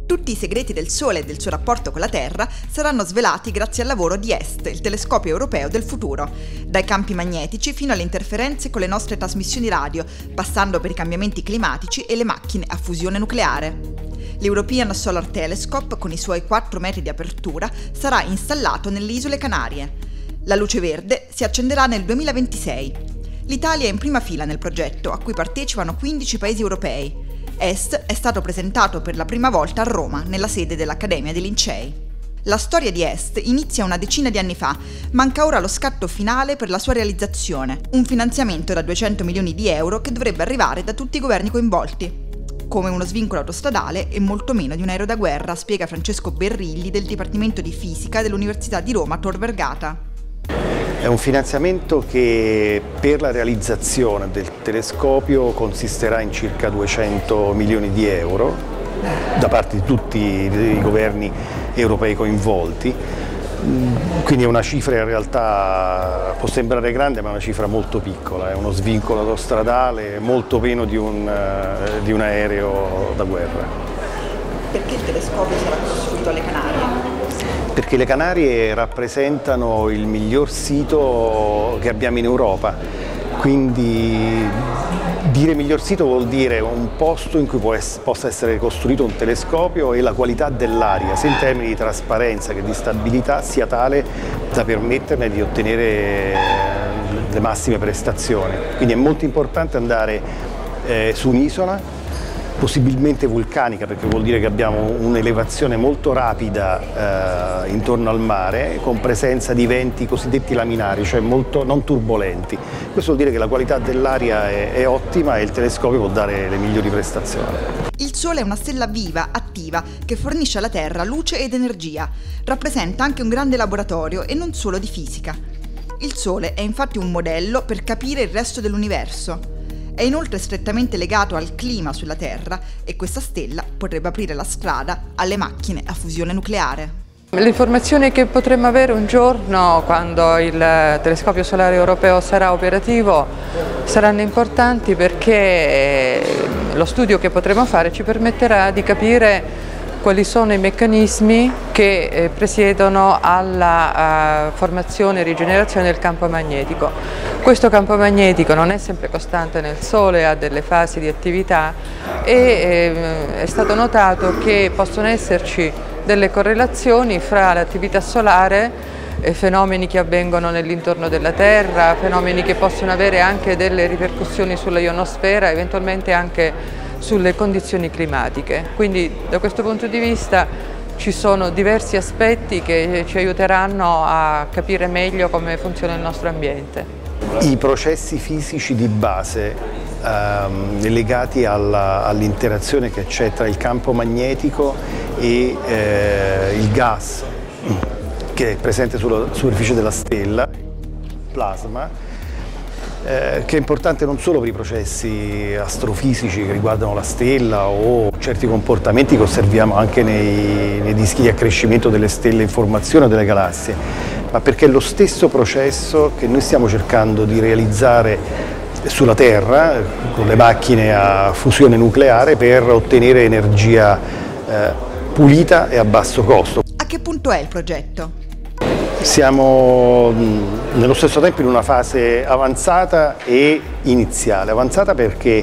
Tutti i segreti del Sole e del suo rapporto con la Terra saranno svelati grazie al lavoro di EST, il telescopio europeo del futuro, dai campi magnetici fino alle interferenze con le nostre trasmissioni radio, passando per i cambiamenti climatici e le macchine a fusione nucleare. L'European Solar Telescope, con i suoi 4 metri di apertura, sarà installato nelle Isole Canarie. La luce verde si accenderà nel 2026. L'Italia è in prima fila nel progetto, a cui partecipano 15 paesi europei. EST è stato presentato per la prima volta a Roma, nella sede dell'Accademia dei Lincei. La storia di EST inizia una decina di anni fa, manca ora lo scatto finale per la sua realizzazione, un finanziamento da 200 milioni di euro che dovrebbe arrivare da tutti i governi coinvolti. Come uno svincolo autostradale e molto meno di un aereo da guerra, spiega Francesco Berrilli del Dipartimento di Fisica dell'Università di Roma Tor Vergata. È un finanziamento che per la realizzazione del telescopio consisterà in circa 200 milioni di euro da parte di tutti i governi europei coinvolti, quindi è una cifra in realtà può sembrare grande ma è una cifra molto piccola, è uno svincolo autostradale molto meno di un aereo da guerra. Perché il telescopio sarà costruito alle Canarie? Perché le Canarie rappresentano il miglior sito che abbiamo in Europa, quindi dire miglior sito vuol dire un posto in cui possa essere costruito un telescopio e la qualità dell'aria, sia in termini di trasparenza che di stabilità, sia tale da permetterne di ottenere le massime prestazioni. Quindi è molto importante andare su un'isola, possibilmente vulcanica, perché vuol dire che abbiamo un'elevazione molto rapida intorno al mare, con presenza di venti cosiddetti laminari, cioè molto non turbolenti. Questo vuol dire che la qualità dell'aria è ottima e il telescopio può dare le migliori prestazioni. Il Sole è una stella viva, attiva, che fornisce alla Terra luce ed energia. Rappresenta anche un grande laboratorio e non solo di fisica. Il Sole è infatti un modello per capire il resto dell'universo. È inoltre strettamente legato al clima sulla Terra e questa stella potrebbe aprire la strada alle macchine a fusione nucleare. Le informazioni che potremmo avere un giorno, quando il telescopio solare europeo sarà operativo, saranno importanti perché lo studio che potremo fare ci permetterà di capire quali sono i meccanismi che presiedono alla formazione e rigenerazione del campo magnetico. Questo campo magnetico non è sempre costante nel Sole, ha delle fasi di attività e è stato notato che possono esserci delle correlazioni fra l'attività solare e fenomeni che avvengono nell'intorno della Terra, fenomeni che possono avere anche delle ripercussioni sulla ionosfera, eventualmente anche sulle condizioni climatiche. Quindi da questo punto di vista ci sono diversi aspetti che ci aiuteranno a capire meglio come funziona il nostro ambiente. I processi fisici di base legati all'interazione che c'è tra il campo magnetico e il gas che è presente sulla superficie della stella, il plasma, che è importante non solo per i processi astrofisici che riguardano la stella o certi comportamenti che osserviamo anche nei dischi di accrescimento delle stelle in formazione o delle galassie, ma perché è lo stesso processo che noi stiamo cercando di realizzare sulla Terra con le macchine a fusione nucleare per ottenere energia pulita e a basso costo. A che punto è il progetto? Siamo nello stesso tempo in una fase avanzata e iniziale. Avanzata perché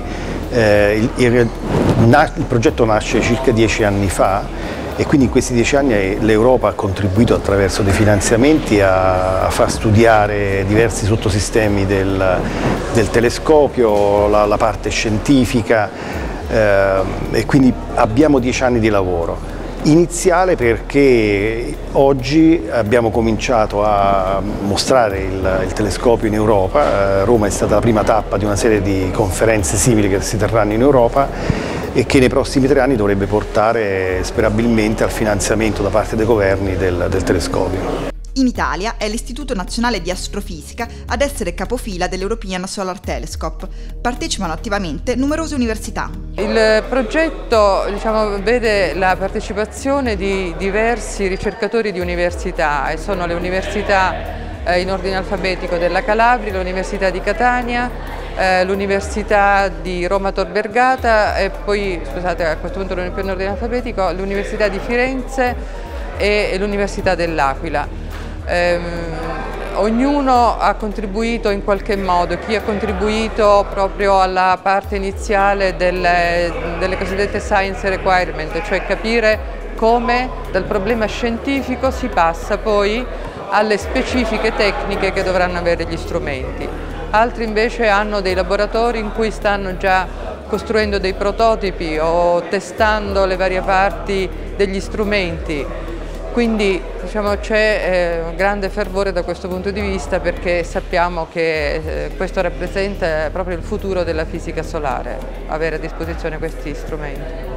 il progetto nasce circa 10 anni fa e quindi in questi 10 anni l'Europa ha contribuito attraverso dei finanziamenti a far studiare diversi sottosistemi del telescopio, la parte scientifica e quindi abbiamo 10 anni di lavoro. Iniziale perché oggi abbiamo cominciato a mostrare il telescopio in Europa. Roma è stata la prima tappa di una serie di conferenze simili che si terranno in Europa e che nei prossimi 3 anni dovrebbe portare sperabilmente al finanziamento da parte dei governi del telescopio. In Italia è l'Istituto Nazionale di Astrofisica ad essere capofila dell'European Solar Telescope. Partecipano attivamente numerose università. Il progetto vede la partecipazione di diversi ricercatori di università e sono le università in ordine alfabetico della Calabria, l'Università di Catania, l'Università di Roma Tor Vergata e poi, scusate, a questo punto non è più in ordine alfabetico, l'Università di Firenze e l'Università dell'Aquila. Ognuno ha contribuito in qualche modo, chi ha contribuito proprio alla parte iniziale delle cosiddette science requirement, cioè capire come dal problema scientifico si passa poi alle specifiche tecniche che dovranno avere gli strumenti. Altri invece hanno dei laboratori in cui stanno già costruendo dei prototipi o testando le varie parti degli strumenti. Quindi diciamo, c'è un grande fervore da questo punto di vista, perché sappiamo che questo rappresenta proprio il futuro della fisica solare, avere a disposizione questi strumenti.